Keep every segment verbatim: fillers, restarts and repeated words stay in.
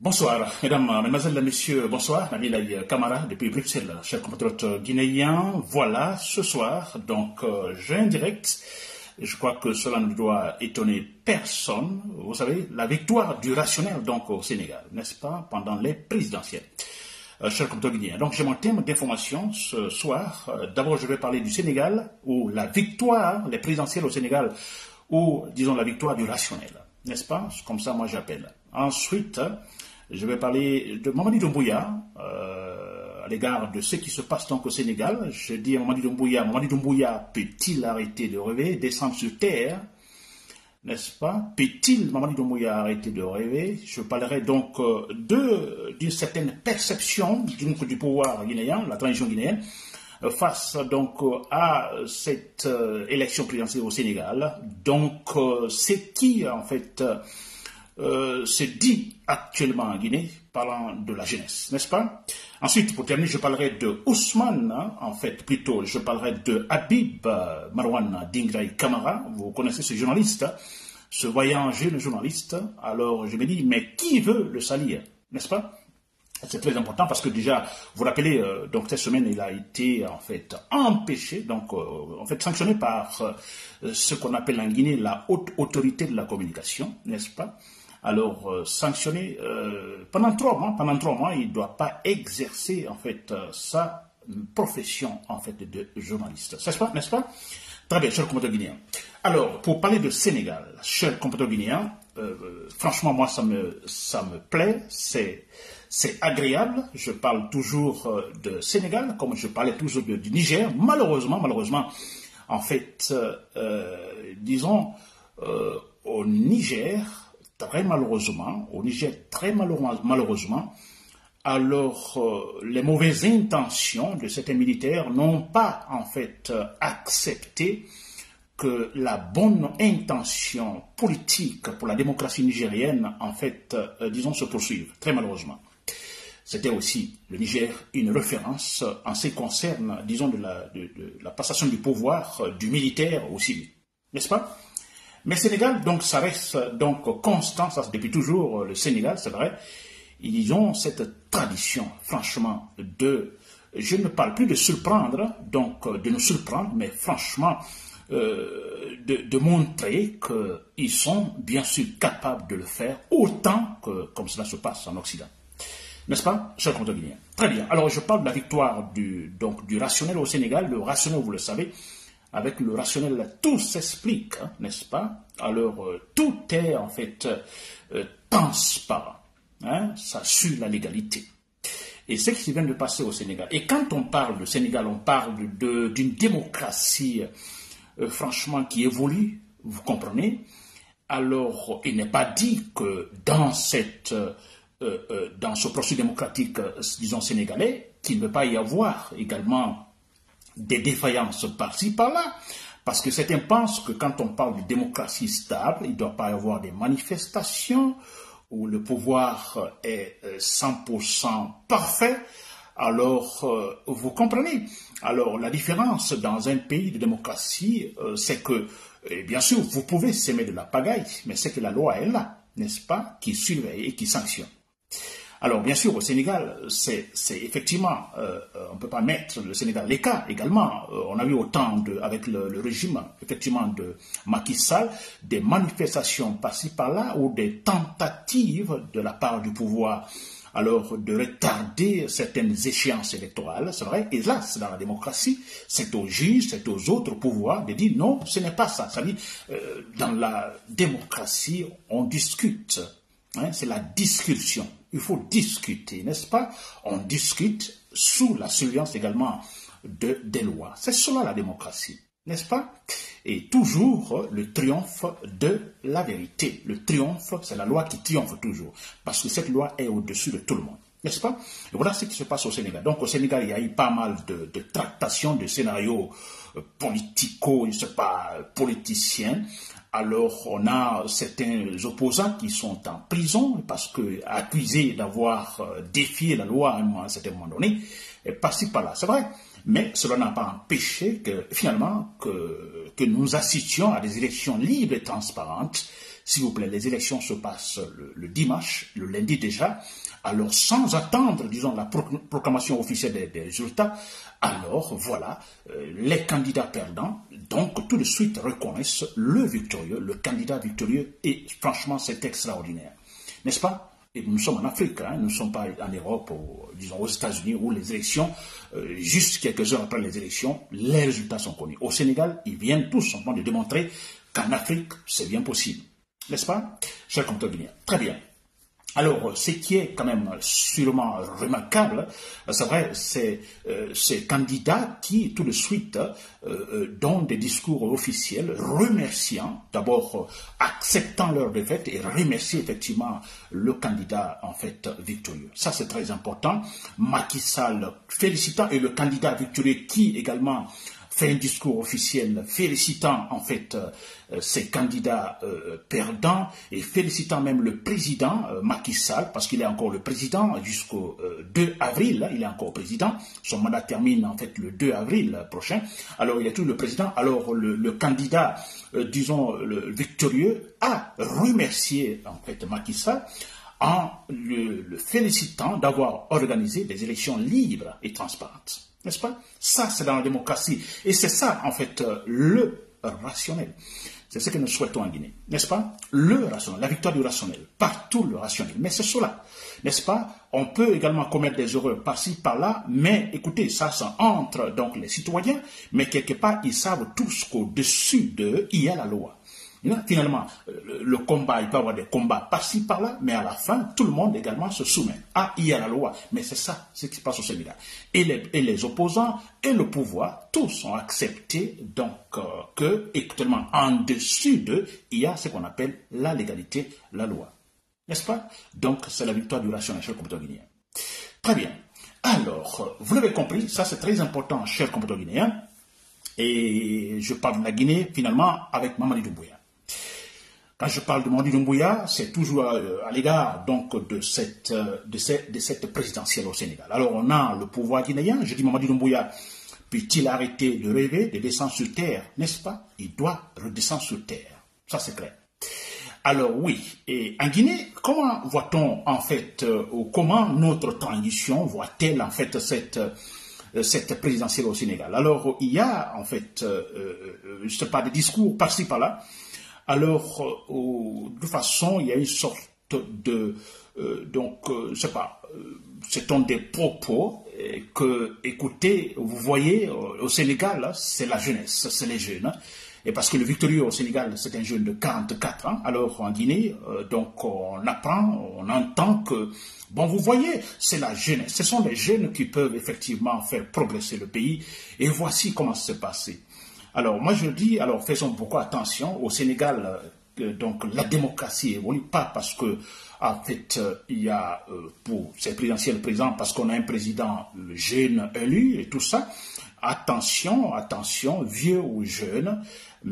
Bonsoir, mesdames, mesdemoiselles, messieurs, bonsoir. Nabil Camara depuis Bruxelles, chers compatriotes guinéens. Voilà, ce soir, donc, euh, j'ai un direct. Je crois que cela ne doit étonner personne. Vous savez, la victoire du rationnel, donc, au Sénégal, n'est-ce pas, pendant les présidentielles. Euh, chers compatriotes guinéens. Donc, j'ai mon thème d'information ce soir. Euh, D'abord, je vais parler du Sénégal, ou la victoire, les présidentielles au Sénégal, ou, disons, la victoire du rationnel. N'est-ce pas? Comme ça, moi, j'appelle. Ensuite, je vais parler de Mamadi Doumbouya euh, à l'égard de ce qui se passe donc au Sénégal. Je dis à Mamadi Doumbouya, Mamadi Doumbouya peut-il arrêter de rêver, descendre sur terre, n'est-ce pas? Peut-il, Mamadi Doumbouya, arrêter de rêver? Je parlerai donc euh, d'une certaine perception du, du pouvoir guinéen, la transition guinéenne, euh, face donc euh, à cette euh, élection présidentielle au Sénégal. Donc, euh, c'est qui, en fait, euh, Euh, se dit actuellement en Guinée, parlant de la jeunesse, n'est-ce pas? Ensuite, pour terminer, je parlerai de Ousmane, hein, en fait, plutôt, je parlerai de Habib euh, Marwan Dingraï Kamara. Vous connaissez ce journaliste, hein, ce voyant jeune journaliste. Alors, je me dis, mais qui veut le salir, n'est-ce pas? C'est très important parce que déjà, vous vous rappelez, euh, donc cette semaine, il a été en fait empêché, donc euh, en fait sanctionné par euh, ce qu'on appelle en Guinée la haute autorité de la communication, n'est-ce pas? Alors, euh, sanctionné euh, pendant trois mois, pendant trois mois, il ne doit pas exercer en fait euh, sa profession en fait de journaliste, n'est-ce pas, n'est-ce pas? Très bien, chers compatriotes guinéens. Alors, pour parler de Sénégal, chers compatriotes guinéens, euh, franchement, moi, ça me, ça me plaît, c'est c'est agréable. Je parle toujours euh, de Sénégal, comme je parlais toujours de, du Niger. Malheureusement, malheureusement, en fait, euh, euh, disons, euh, au Niger, très malheureusement, au Niger, très malheureusement, malheureusement alors euh, les mauvaises intentions de certains militaires n'ont pas, en fait, euh, accepté que la bonne intention politique pour la démocratie nigérienne, en fait, euh, disons, se poursuive, très malheureusement. C'était aussi, le Niger, une référence en ce qui concerne, disons, de la, de, de la passation du pouvoir euh, du militaire au civil, n'est-ce pas? Mais Sénégal, donc, ça reste donc constant, ça depuis toujours, le Sénégal, c'est vrai, ils ont cette tradition, franchement, de, je ne parle plus de surprendre, donc de nous surprendre, mais franchement, euh, de, de montrer qu'ils sont bien sûr capables de le faire autant que comme cela se passe en Occident. N'est-ce pas, chers compatriotes guinéens? Très bien. Alors, je parle de la victoire du, donc, du rationnel au Sénégal. Le rationnel, vous le savez, avec le rationnel, tout s'explique, hein, n'est-ce pas? Alors, euh, tout est en fait euh, transparent. Hein, ça suit la légalité. Et c'est ce qui vient de passer au Sénégal. Et quand on parle du Sénégal, on parle de, d'une démocratie, euh, franchement, qui évolue, vous comprenez? Alors, il n'est pas dit que dans cette... Euh, euh, dans ce processus démocratique, euh, disons, sénégalais, qu'il ne peut pas y avoir également des défaillances par-ci, par-là, parce que certains pensent que quand on parle de démocratie stable, il ne doit pas y avoir des manifestations où le pouvoir est cent pour cent parfait. Alors, euh, vous comprenez. Alors, la différence dans un pays de démocratie, euh, c'est que, eh bien sûr, vous pouvez s'aimer de la pagaille, mais c'est que la loi est là, n'est-ce pas, qui surveille et qui sanctionne. Alors, bien sûr, au Sénégal, c'est effectivement, euh, on ne peut pas mettre le Sénégal les cas également. Euh, on a eu autant, de, avec le, le régime, effectivement, de Macky Sall, des manifestations par-ci par-là ou des tentatives de la part du pouvoir, alors de retarder certaines échéances électorales, c'est vrai. Et là, c'est dans la démocratie, c'est aux juges, c'est aux autres pouvoirs de dire non, ce n'est pas ça. Ça veut dire, euh, dans la démocratie, on discute. Hein, c'est la discussion. Il faut discuter, n'est-ce pas? On discute sous la surveillance également de, des lois. C'est cela la démocratie, n'est-ce pas? Et toujours le triomphe de la vérité. Le triomphe, c'est la loi qui triomphe toujours. Parce que cette loi est au-dessus de tout le monde, n'est-ce pas? Et voilà ce qui se passe au Sénégal. Donc au Sénégal, il y a eu pas mal de, de tractations, de scénarios euh, politico, je ne sais pas, politiciens. Alors, on a certains opposants qui sont en prison parce que accusés d'avoir défié la loi à un certain moment donné, et par-ci par-là. C'est vrai, mais cela n'a pas empêché que finalement que, que nous assistions à des élections libres et transparentes s'il vous plaît, les élections se passent le, le dimanche, le lundi déjà, alors sans attendre, disons, la proclamation officielle des, des résultats, alors voilà, euh, les candidats perdants, donc tout de suite reconnaissent le victorieux, le candidat victorieux, et franchement c'est extraordinaire, n'est-ce pas? Et nous sommes en Afrique, hein, nous ne sommes pas en Europe, ou, disons aux États-Unis, où les élections, euh, juste quelques heures après les élections, les résultats sont connus. Au Sénégal, ils viennent tout simplement de démontrer qu'en Afrique, c'est bien possible. N'est-ce pas, chers compatriotes? Très bien. Alors, ce qui est quand même sûrement remarquable, c'est vrai, c'est euh, ces candidats qui, tout de suite, euh, donnent des discours officiels remerciant, d'abord euh, acceptant leur défaite et remercier effectivement le candidat, en fait, victorieux. Ça, c'est très important. Macky Sall félicitant et le candidat victorieux qui également fait un discours officiel félicitant en fait euh, ses candidats euh, perdants et félicitant même le président euh, Macky Sall, parce qu'il est encore le président jusqu'au euh, deux avril, il est encore président, son mandat termine en fait le deux avril prochain, alors il est tout le président, alors le, le candidat, euh, disons le victorieux, a remercié en fait Macky Sall en le, le félicitant d'avoir organisé des élections libres et transparentes. N'est-ce pas? Ça, c'est dans la démocratie. Et c'est ça, en fait, euh, le rationnel. C'est ce que nous souhaitons en Guinée. N'est-ce pas? Le rationnel, la victoire du rationnel. Partout le rationnel. Mais c'est cela. N'est-ce pas? On peut également commettre des erreurs par-ci, par-là. Mais écoutez, ça, ça entre donc les citoyens. Mais quelque part, ils savent tous qu'au-dessus d'eux, il y a la loi. Finalement, le, le combat, il peut y avoir des combats par-ci, par-là, mais à la fin, tout le monde également se soumet. Ah, il y a la loi. Mais c'est ça, ce qui se passe au Sénégal. Et les, et les opposants et le pouvoir, tous ont accepté donc euh, que, actuellement, en dessus d'eux, il y a ce qu'on appelle la légalité, la loi. N'est-ce pas? Donc, c'est la victoire du rationnel, cher compatriote guinéen. Très bien. Alors, vous l'avez compris, ça c'est très important, cher compatriote guinéen. Et je parle de la Guinée, finalement, avec Mamadi Doumbouya. Quand je parle de Mamadi Doumbouya, c'est toujours à l'égard donc de cette, de, cette, de cette présidentielle au Sénégal. Alors on a le pouvoir guinéen, je dis Mamadi Doumbouya, peut-il arrêter de rêver, de descendre sur terre, n'est-ce pas? Il doit redescendre sur terre, ça c'est clair. Alors oui, et en Guinée, comment voit-on en fait, euh, ou comment notre transition voit-elle en fait cette... Euh, cette présidentielle au Sénégal? Alors, il y a, en fait, euh, euh, je ne sais pas, des discours par-ci, par-là. Alors, euh, de toute façon, il y a une sorte de... Euh, donc, euh, je ne sais pas, euh, ce sont des propos euh, que, écoutez, vous voyez, au Sénégal, c'est la jeunesse, c'est les jeunes. Hein, et parce que le victorieux au Sénégal, c'est un jeune de quarante-quatre ans. Alors, en Guinée, euh, donc, on apprend, on entend que... Bon, vous voyez, c'est la jeunesse. Ce sont les jeunes qui peuvent effectivement faire progresser le pays. Et voici comment ça s'est passé. Alors, moi, je dis, alors, faisons beaucoup attention. Au Sénégal, euh, donc, la démocratie évolue pas parce que, en fait, euh, il y a, euh, pour ces présidentielles présentes, parce qu'on a un président jeune élu et tout ça. Attention, attention, vieux ou jeune,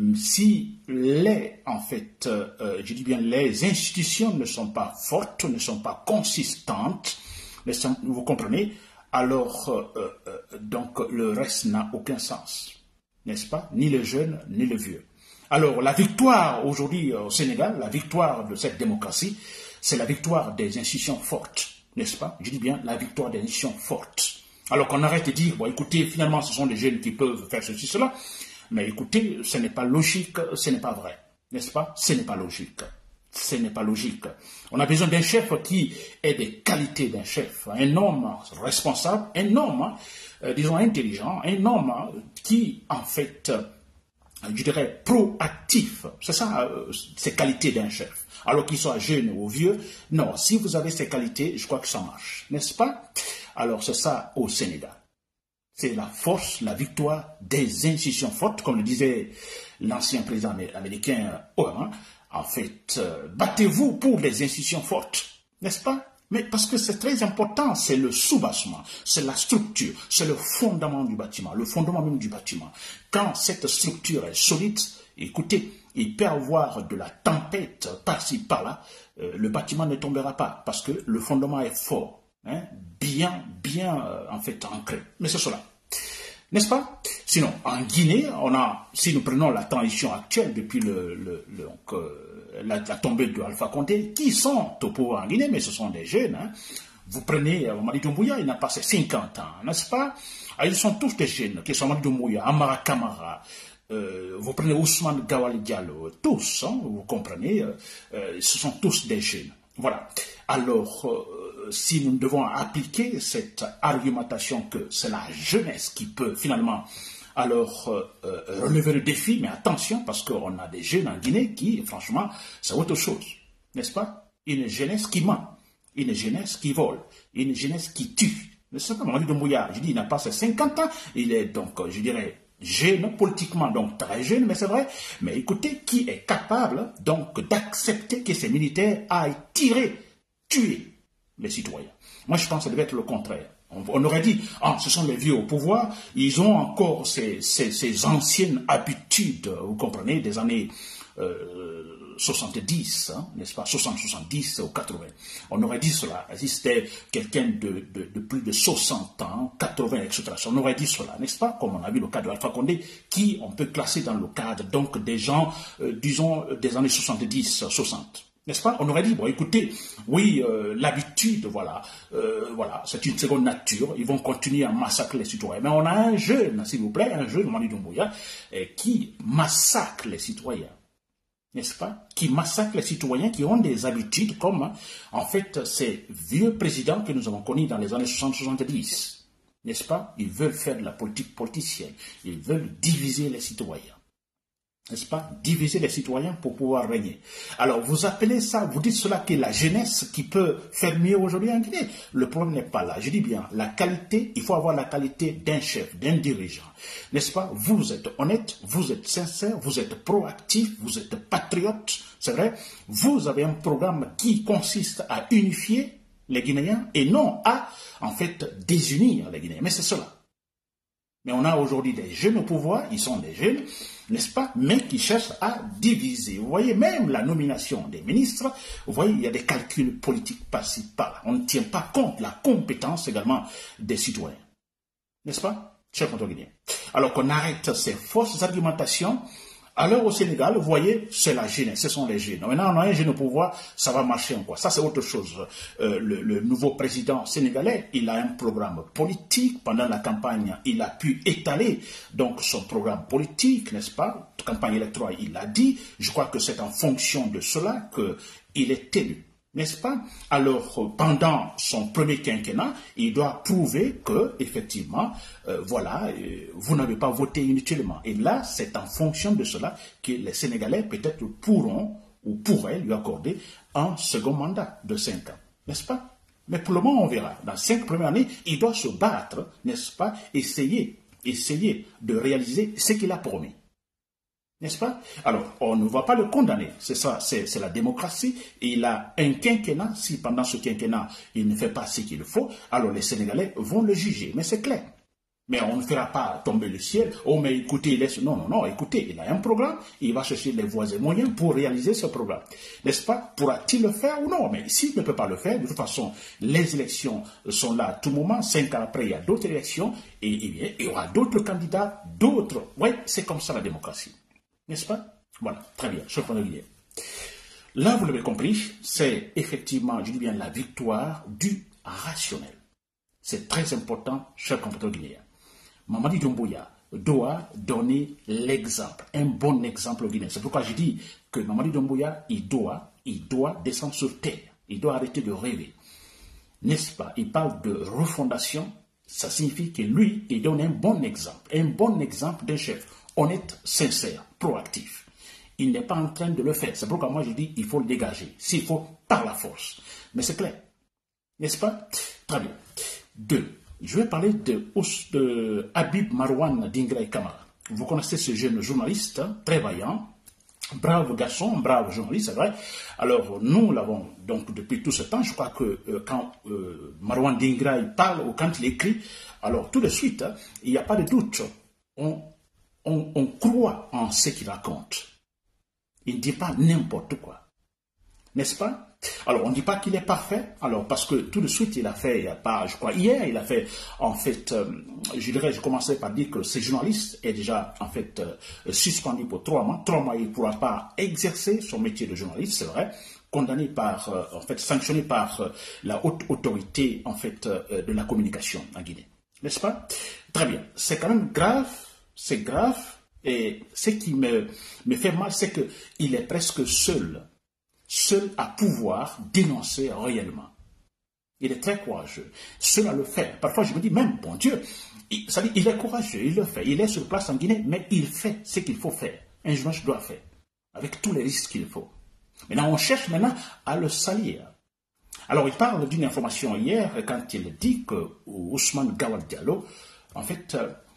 si les, en fait, euh, je dis bien, les institutions ne sont pas fortes, ne sont pas consistantes, ne sont, vous comprenez, alors, euh, euh, donc, le reste n'a aucun sens, n'est-ce pas? Ni le jeune, ni le vieux. Alors, la victoire aujourd'hui au Sénégal, la victoire de cette démocratie, c'est la victoire des institutions fortes, n'est-ce pas? Je dis bien, la victoire des institutions fortes. Alors qu'on arrête de dire, bon écoutez, finalement ce sont des jeunes qui peuvent faire ceci, cela, mais écoutez, ce n'est pas logique, ce n'est pas vrai, n'est-ce pas? Ce n'est pas logique, ce n'est pas logique. On a besoin d'un chef qui ait des qualités d'un chef, un homme responsable, un homme, euh, disons, intelligent, un homme qui, en fait, je dirais, proactif, c'est ça, euh, ces qualités d'un chef. Alors qu'il soit jeune ou vieux, non, si vous avez ces qualités, je crois que ça marche, n'est-ce pas? Alors c'est ça au Sénégal. C'est la force, la victoire des institutions fortes, comme le disait l'ancien président américain Obama. En fait, euh, battez-vous pour les institutions fortes, n'est-ce pas? Mais parce que c'est très important, c'est le soubassement, c'est la structure, c'est le fondement du bâtiment, le fondement même du bâtiment. Quand cette structure est solide, écoutez, il peut y avoir de la tempête par-ci, par-là, euh, le bâtiment ne tombera pas parce que le fondement est fort, hein, bien, bien, euh, en fait, ancré. Mais c'est cela. N'est-ce pas? Sinon, en Guinée, on a, si nous prenons la transition actuelle depuis le, le, le donc, euh, la, la tombée de Alpha Condé, qui sont au pouvoir en Guinée, mais ce sont des jeunes. Hein. Vous prenez euh, Mamadi Doumbouya, il n'a pas cinquante ans, n'est-ce pas? Ah, ils sont tous des jeunes, qui sont Mamadi Doumbouya, Amara Kamara, euh, vous prenez Ousmane Gawali Diallo, tous, hein, vous comprenez, euh, euh, ce sont tous des jeunes. Voilà. Alors, euh, si nous devons appliquer cette argumentation que c'est la jeunesse qui peut finalement alors euh, euh, relever le défi, mais attention, parce qu'on a des jeunes en Guinée qui, franchement, c'est autre chose, n'est-ce pas? Une jeunesse qui ment, une jeunesse qui vole, une jeunesse qui tue. N'est-ce pas? Mamadi Doumbouya, je dis, il n'a pas ses cinquante ans, il est donc, je dirais, jeune, politiquement donc très jeune, mais c'est vrai. Mais écoutez, qui est capable donc d'accepter que ces militaires aillent tirer, tuer les citoyens? Moi, je pense que ça devait être le contraire. On, on aurait dit, ah, ce sont les vieux au pouvoir, ils ont encore ces, ces, ces anciennes habitudes, vous comprenez, des années euh, soixante-dix, hein, n'est-ce pas, soixante, soixante-dix ou quatre-vingts. On aurait dit cela. Si c'était quelqu'un de, de, de plus de soixante ans, quatre-vingts, et cetera. On aurait dit cela, n'est-ce pas, comme on a vu le cas de Alpha Condé, qui on peut classer dans le cadre donc des gens, euh, disons, des années soixante-dix, soixante. N'est-ce pas? On aurait dit, bon, écoutez, oui, euh, l'habitude, voilà, euh, voilà, c'est une seconde nature, ils vont continuer à massacrer les citoyens. Mais on a un jeune, s'il vous plaît, un jeune, Mamadi Doumbouya, qui massacre les citoyens. N'est-ce pas? Qui massacre les citoyens qui ont des habitudes comme, en fait, ces vieux présidents que nous avons connus dans les années soixante soixante-dix. N'est-ce pas? Ils veulent faire de la politique politicienne. Ils veulent diviser les citoyens. N'est-ce pas? Diviser les citoyens pour pouvoir régner. Alors, vous appelez ça, vous dites cela que la jeunesse qui peut faire mieux aujourd'hui en Guinée. Le problème n'est pas là. Je dis bien, la qualité, il faut avoir la qualité d'un chef, d'un dirigeant. N'est-ce pas? Vous êtes honnête, vous êtes sincère, vous êtes proactif, vous êtes patriote. C'est vrai? Vous avez un programme qui consiste à unifier les Guinéens et non à, en fait, désunir les Guinéens. Mais c'est cela. Mais on a aujourd'hui des jeunes au pouvoir, ils sont des jeunes, n'est-ce pas, mais qui cherchent à diviser. Vous voyez, même la nomination des ministres, vous voyez, il y a des calculs politiques par-ci, par-là. On ne tient pas compte de la compétence également des citoyens. N'est-ce pas, chers contrôleurs? Alors qu'on arrête ces fausses argumentations. Alors au Sénégal, vous voyez, c'est la jeunesse, ce sont les jeunes. Maintenant, on a un jeune au pouvoir, ça va marcher en quoi? Ça, c'est autre chose. Euh, le, le nouveau président sénégalais, il a un programme politique. Pendant la campagne, il a pu étaler donc son programme politique, n'est-ce pas? Campagne électorale, il l'a dit. Je crois que c'est en fonction de cela qu'il est élu. N'est-ce pas? Alors, pendant son premier quinquennat, il doit prouver que, effectivement, euh, voilà, euh, vous n'avez pas voté inutilement. Et là, c'est en fonction de cela que les Sénégalais, peut-être, pourront ou pourraient lui accorder un second mandat de cinq ans. N'est-ce pas? Mais pour le moment, on verra. Dans cinq premières années, il doit se battre, n'est-ce pas? Essayer, essayer de réaliser ce qu'il a promis. N'est-ce pas? Alors, on ne va pas le condamner. C'est ça, c'est la démocratie. Il a un quinquennat. Si pendant ce quinquennat, il ne fait pas ce qu'il faut, alors les Sénégalais vont le juger. Mais c'est clair. Mais on ne fera pas tomber le ciel. Oh, mais écoutez, il laisse... non, non, non, écoutez, il a un programme. Il va chercher les voies et moyens pour réaliser ce programme. N'est-ce pas? Pourra-t-il le faire ou non? Mais s'il ne peut pas le faire, de toute façon, les élections sont là à tout moment. Cinq ans après, il y a d'autres élections. Et, et bien, il y aura d'autres candidats, d'autres. Oui, c'est comme ça la démocratie. N'est-ce pas? Voilà, très bien, je prends le lien. Là, vous l'avez compris, c'est effectivement, je dis bien, la victoire du rationnel. C'est très important, chers compatriotes guinéens. Mamadi Doumbouya doit donner l'exemple, un bon exemple au Guinéen. C'est pourquoi je dis que Mamadi Doumbouya, il doit, il doit descendre sur terre. Il doit arrêter de rêver. N'est-ce pas? Il parle de refondation. Ça signifie que lui, il donne un bon exemple. Un bon exemple d'un chef honnête, sincère, proactif. Il n'est pas en train de le faire. C'est pourquoi moi je dis il faut le dégager. S'il faut, par la force. Mais c'est clair. N'est-ce pas? Très bien. Deux. Je vais parler de, de Habib Marouane Dingra Kamara. Vous connaissez ce jeune journaliste, hein, très vaillant, brave garçon, brave journaliste, c'est vrai. Alors, nous l'avons donc depuis tout ce temps. Je crois que euh, quand euh, Marouane Dingra il parle ou quand il écrit, alors tout de suite, hein, il n'y a pas de doute. On On, on croit en ce qu'il raconte. Il ne dit pas n'importe quoi. N'est-ce pas? Alors, on ne dit pas qu'il est parfait, alors parce que tout de suite, il a fait, il y a pas, je crois, hier, il a fait, en fait, euh, je dirais, je commençais par dire que ce journaliste est déjà, en fait, euh, suspendu pour trois mois. Trois mois, il ne pourra pas exercer son métier de journaliste, c'est vrai, condamné par, euh, en fait, sanctionné par euh, la haute autorité, en fait, euh, de la communication en Guinée. N'est-ce pas? Très bien. C'est quand même grave, c'est grave, et ce qui me, me fait mal, c'est qu'il est presque seul. Seul à pouvoir dénoncer réellement. Il est très courageux. Seul à le faire. Parfois, je me dis même, bon Dieu, il, ça dit, il est courageux, il le fait. Il est sur place en Guinée, mais il fait ce qu'il faut faire. Un journaliste doit faire. Avec tous les risques qu'il faut. Maintenant, on cherche maintenant à le salir. Alors, il parle d'une information hier, quand il dit que Ousmane Gawal Diallo, en fait,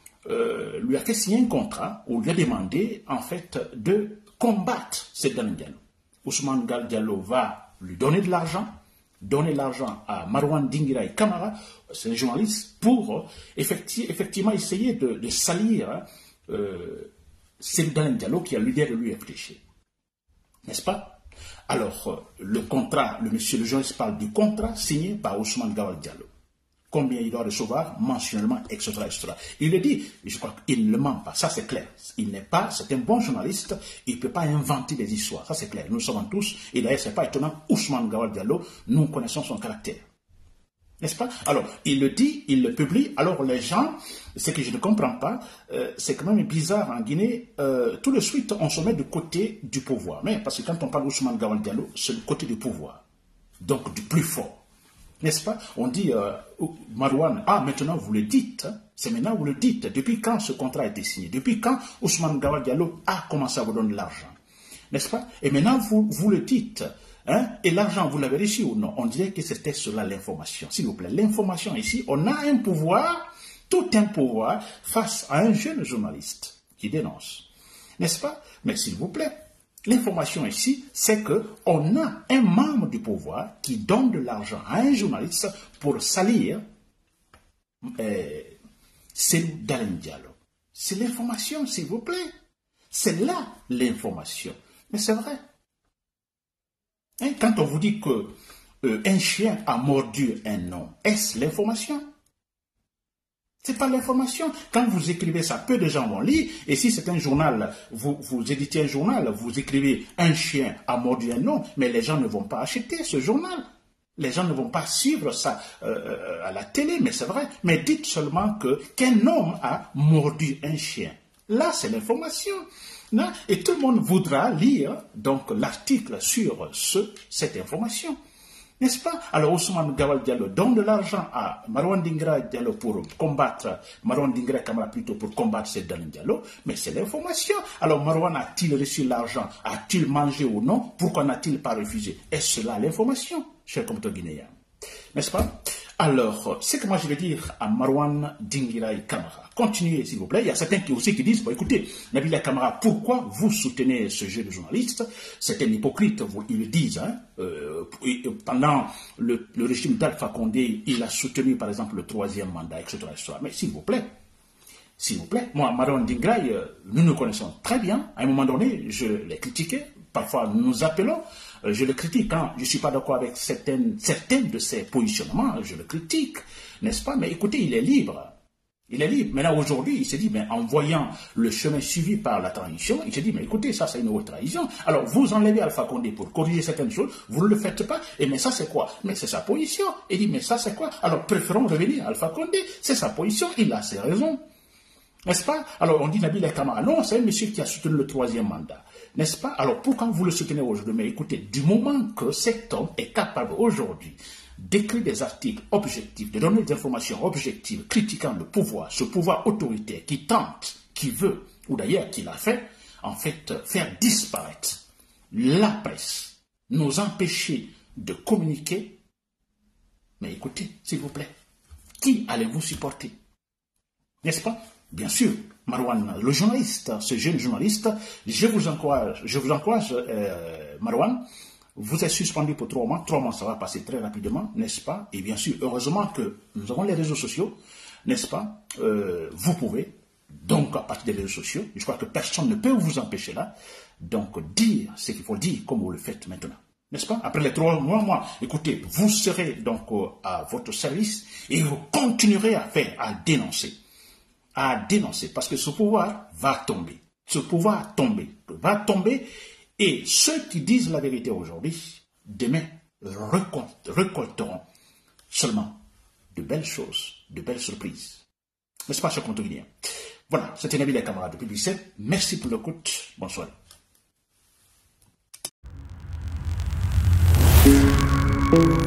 euh, lui a fait signer un contrat où il lui a demandé, en fait, de combattre Seydou Diallo. Ousmane Gawal Diallo va lui donner de l'argent, donner l'argent à Marouane Dingira et Camara, c'est un journaliste, pour effecti effectivement essayer de, de salir euh, Seydou Diallo qui a l'idée de lui réfléchir. N'est-ce pas? Alors, le contrat, le monsieur le journaliste parle du contrat signé par Ousmane Gawal Diallo. Combien il doit recevoir mensuellement, et cetera, et cetera. Il le dit, je crois qu'il ne ment pas, ça c'est clair. Il n'est pas, c'est un bon journaliste, il ne peut pas inventer des histoires, ça c'est clair. Nous savons tous, et d'ailleurs c'est pas étonnant, Ousmane Gawal Diallo, nous connaissons son caractère. N'est-ce pas? Alors, il le dit, il le publie, alors les gens, ce que je ne comprends pas, euh, c'est quand même bizarre en Guinée, euh, tout de suite on se met du côté du pouvoir. Mais parce que quand on parle d'Ousmane Gawal Diallo, c'est le côté du pouvoir, donc du plus fort. N'est-ce pas? On dit, euh, Marouane, ah, maintenant vous le dites, hein? C'est maintenant vous le dites. Depuis quand ce contrat a été signé? Depuis quand Ousmane Gawal Diallo a commencé à vous donner de l'argent? N'est-ce pas? Et maintenant vous, vous le dites. Hein? Et l'argent, vous l'avez reçu ou non? On dirait que c'était cela l'information. S'il vous plaît, l'information ici, on a un pouvoir, tout un pouvoir, face à un jeune journaliste qui dénonce. N'est-ce pas? Mais s'il vous plaît, l'information ici, c'est qu'on a un membre du pouvoir qui donne de l'argent à un journaliste pour salir euh, Seydou Diallo. C'est l'information, s'il vous plaît. C'est là l'information. Mais c'est vrai. Hein, quand on vous dit que euh, un chien a mordu un homme, est-ce l'information? C'est pas l'information. Quand vous écrivez ça, peu de gens vont lire. Et si c'est un journal, vous, vous éditez un journal, vous écrivez un chien a mordu un homme, mais les gens ne vont pas acheter ce journal. Les gens ne vont pas suivre ça euh, à la télé, mais c'est vrai. Mais dites seulement que qu'un homme a mordu un chien. Là, c'est l'information. Et tout le monde voudra lire donc l'article sur ce, cette information. N'est-ce pas? Alors Ousmane Gawal Diallo donne de l'argent à Marouane Dingira Diallo pour combattre, Marouane Dingira Camara plutôt pour combattre Seydou Diallo, mais c'est l'information. Alors Marouane a-t-il reçu l'argent? A-t-il mangé ou non? Pourquoi n'a-t-il pas refusé? Est-ce là l'information, cher compatriotes guinéens? N'est-ce pas? Alors, ce que moi je vais dire à Marouane Dingira Camara, continuez s'il vous plaît. Il y a certains qui aussi qui disent, bon, écoutez, Nabil Camara, pourquoi vous soutenez ce jeune journaliste? C'est un hypocrite, vous, ils le disent. Hein? Euh, pendant le, le régime d'Alpha Condé, il a soutenu par exemple le troisième mandat, et cetera et cetera. Mais s'il vous plaît, s'il vous plaît, moi, Marouane Dingira, nous nous connaissons très bien. À un moment donné, je l'ai critiqué. Parfois, nous nous appelons. Je le critique quand je ne suis pas d'accord avec certaines, certains de ses positionnements. Je le critique, n'est-ce pas? Mais écoutez, il est libre. Il est libre. Maintenant, aujourd'hui, il s'est dit, mais en voyant le chemin suivi par la trahison, il s'est dit, mais écoutez, ça, c'est une autre trahison. Alors, vous enlevez Alpha Condé pour corriger certaines choses, vous ne le faites pas. Et mais ça, c'est quoi? Mais c'est sa position. Il dit, mais ça, c'est quoi? Alors, préférons revenir à Alpha Condé. C'est sa position. Il a ses raisons. N'est-ce pas? Alors, on dit Nabil Camara. Non, c'est un monsieur qui a soutenu le troisième mandat. N'est-ce pas? Alors, pourquoi vous le soutenez aujourd'hui? Mais écoutez, du moment que cet homme est capable aujourd'hui d'écrire des articles objectifs, de donner des informations objectives, critiquant le pouvoir, ce pouvoir autoritaire qui tente, qui veut, ou d'ailleurs qui l'a fait, en fait, faire disparaître la presse, nous empêcher de communiquer, mais écoutez, s'il vous plaît, qui allez-vous supporter? N'est-ce pas? Bien sûr, Marouane, le journaliste, ce jeune journaliste, je vous encourage, je vous encourage, euh, Marouane, vous êtes suspendu pour trois mois, trois mois ça va passer très rapidement, n'est-ce pas? Et bien sûr, heureusement que nous avons les réseaux sociaux, n'est-ce pas? euh, Vous pouvez, donc à partir des réseaux sociaux, je crois que personne ne peut vous empêcher là, donc dire ce qu'il faut dire comme vous le faites maintenant, n'est-ce pas? Après les trois mois, mois, écoutez, vous serez donc euh, à votre service et vous continuerez à faire, à dénoncer. À dénoncer, parce que ce pouvoir va tomber. Ce pouvoir tomber, va tomber, et ceux qui disent la vérité aujourd'hui, demain, récolteront seulement de belles choses, de belles surprises. N'est-ce pas, chers contributeurs? Voilà, c'était Nabil et Camara depuis dix-sept. Merci pour l'écoute. Bonsoir. Thank you.